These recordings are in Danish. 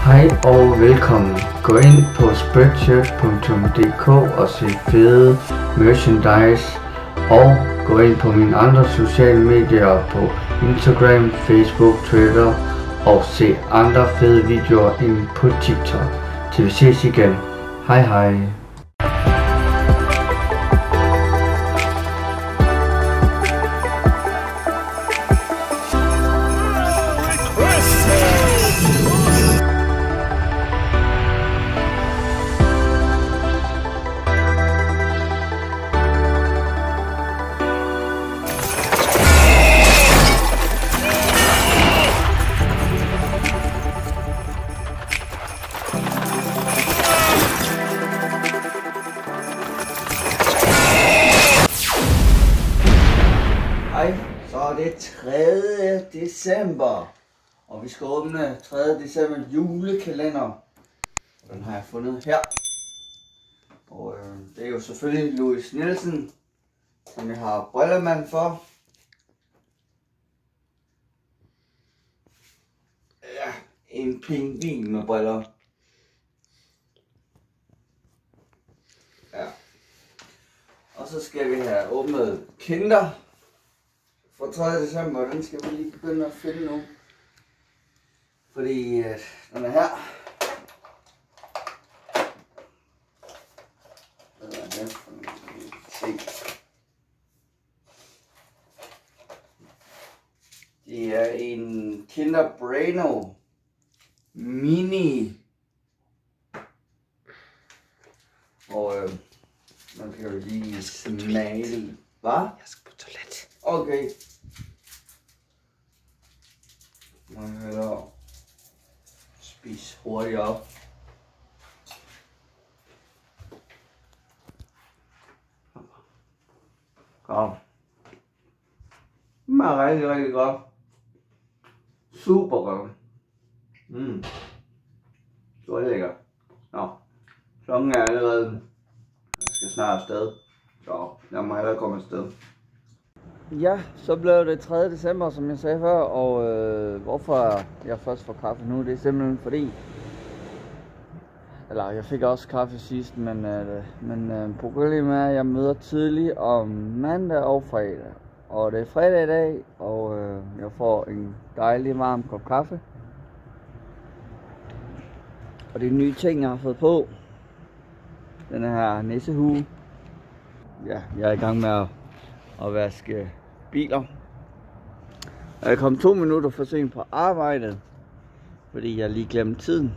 Hej og velkommen. Gå ind på spreadshirt.dk og se fede merchandise, og gå ind på mine andre sociale medier på Instagram, Facebook, Twitter og se andre fede videoer end på TikTok. Til vi ses igen. Hej hej. Hej, så er det 3. december, og vi skal åbne 3. december julekalender. Den har jeg fundet her. Og det er jo selvfølgelig Louis Nielsen, som jeg har brillemand for. Ja, en pingvin med briller. Ja. Og så skal vi have åbnet Kinder fra 3. december, den skal vi lige begynde at finde nu. Fordi den er her. Det er en Kinder Bueno Mini. Og man kan jo lige smage. Hvad? Jeg skal på toilet. Okay. Man kan hellere spise hurtigt op. Kom. Det er rigtig, rigtig godt. Super godt. Det var lækkert. Nå. Klokken er allerede. Jeg skal snart afsted. Så jeg må hellere komme afsted. Ja, så blev det 3. december, som jeg sagde før, og hvorfor jeg først får kaffe nu, det er simpelthen fordi, eller jeg fik også kaffe sidst, men problemet er, at jeg møder tidligt om mandag og fredag, og det er fredag i dag, og jeg får en dejlig varm kop kaffe, og det er nye ting, jeg har fået på, den her nissehue. Ja, jeg er i gang med at vaske biler. Jeg kom 2 minutter for sent på arbejdet, fordi jeg lige glemte tiden.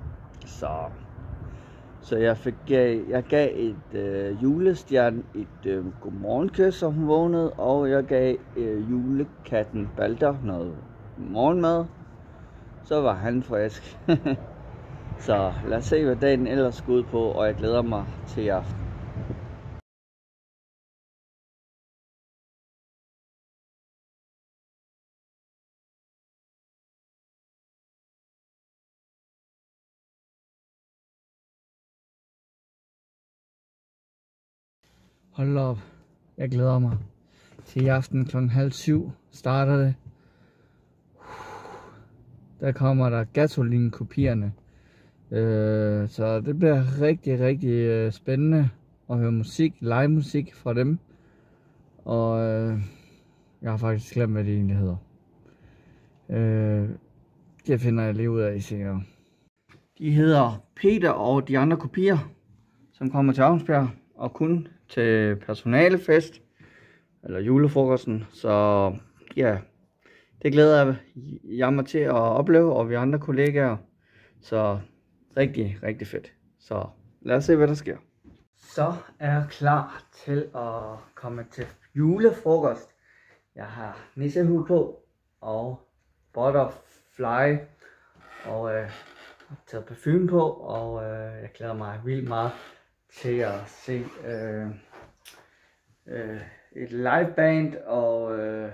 Så jeg gav et julestjerne et godmorgenkys, så hun vågnede, og jeg gav julekatten Balder noget morgenmad. Så var han frisk. Så lad os se, hvad dagen ellers skal ud på, og jeg glæder mig til i aften. Hold op, jeg glæder mig til i aften kl. 6:30 starter det. Der kommer der Gasolin-kopierne. Så det bliver rigtig, rigtig spændende at høre musik, live musik fra dem. Og jeg har faktisk glemt, hvad det egentlig hedder. Det finder jeg lige ud af senere. De hedder Peter og de andre kopier, som kommer til Avnsbjerg, og kun til personalefest eller julefrokosten. Så ja, det glæder jeg mig til at opleve, og vi andre kollegaer. Så rigtig, rigtig fedt. Så lad os se, hvad der sker. Så er jeg klar til at komme til julefrokost. Jeg har nissehue på og butterfly og taget parfume på, og jeg glæder mig vildt meget til at se et liveband og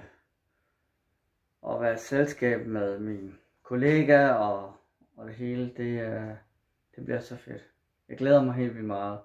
være i selskab med mine kollegaer og det hele. Det bliver så fedt. Jeg glæder mig helt vildt meget.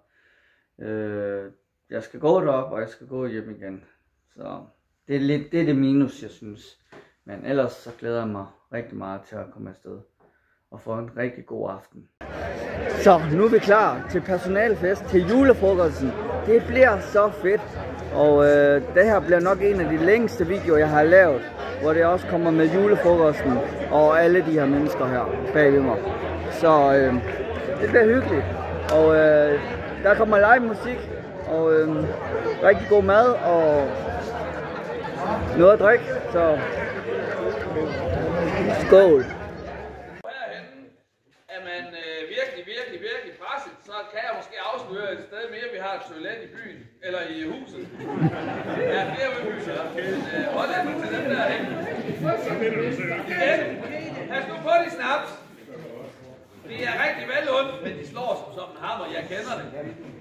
Jeg skal gå derop, og jeg skal gå hjem igen. Så det er det minus, jeg synes. Men ellers så glæder jeg mig rigtig meget til at komme afsted. og få en rigtig god aften. Så nu er vi klar til personalfest, til julefrokosten. Det bliver så fedt. Og det her bliver nok en af de længste videoer, jeg har lavet, hvor det også kommer med julefrokosten og alle de her mennesker her bagved mig. Så det bliver hyggeligt. Og der kommer live musik og rigtig god mad og noget at drikke. Så skål! Er man virkelig presset, så kan jeg måske afsløre et sted mere, vi har et toilet i byen, eller i huset. Ja, flere ved huset. Hold lidt nu til dem der hen. Pas nu på de snaps. Det er rigtig vel ondt, men de slår som en hammer, jeg kender det.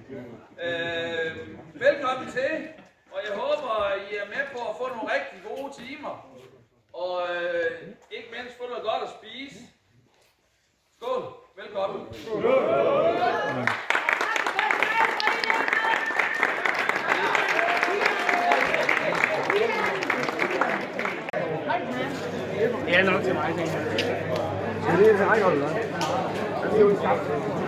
Velkommen til, og jeg håber, I er med på at få nogle rigtig gode timer. Og ikke mindst få noget godt at spise. Skål! Velkommen! Ja, nok til mig, tænker jeg. Det er til egen hold, det er jo en skab.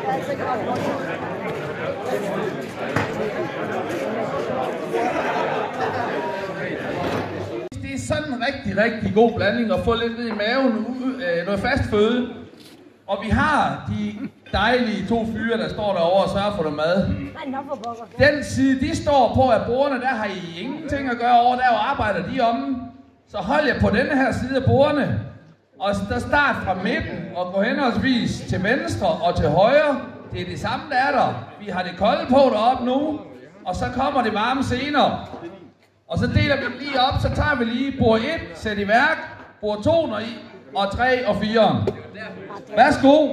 Det er sådan en rigtig god blanding at få lidt ned i maven, noget fast føde. Og vi har de dejlige 2 fyre, der står derovre og sørger for noget mad. Den side, de står på af bordene, der har I ingenting at gøre over, der arbejder de om. Så hold jer på denne her side af bordene. Og der start fra midten og gå henholdsvis til venstre og til højre. Det er det samme, der er der. Vi har det kolde på deroppe nu, og så kommer det varme senere. Og så deler vi lige op, så tager vi lige bord 1, sæt i værk, bord 2 når I, og 3 og 4. Værsgo!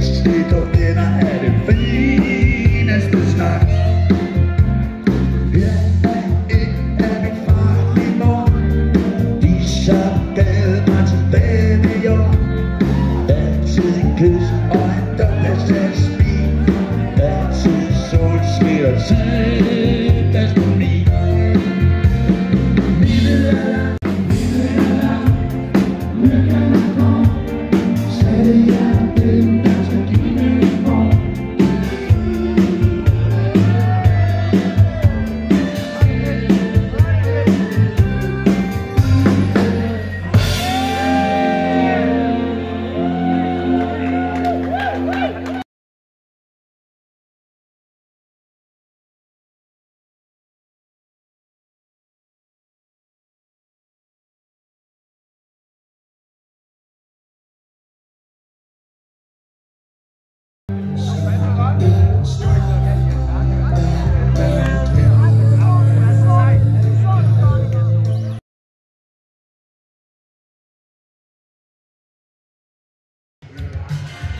Yeah.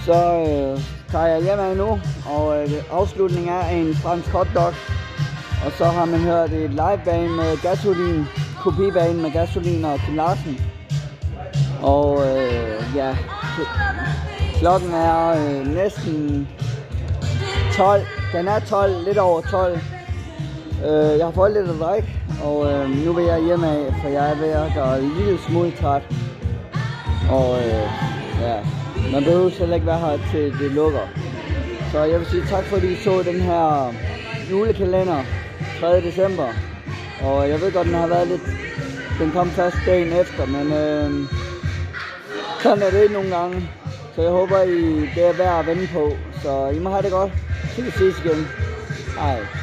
Så tager jeg hjem af nu, og afslutningen er en fransk hotdog. Og så har man hørt et livebane med Gasolin, kopibane med Gasolin og Kim Larsen. Og ja, klokken er næsten 12. Den er 12, lidt over 12. Jeg har fået lidt at drikke, og nu vil jeg hjem af, for jeg er ved at gøre en lille smule træt. Og ja, man behøver heller ikke være her til det lukker. Så jeg vil sige tak fordi I så den her julekalender 3. december. Og jeg ved godt, den har været lidt... Den kom først dagen efter, men sådan er det ikke nogle gange. Så jeg håber, det er værd at vende på. Så I må have det godt. Til vi ses igen. Hej.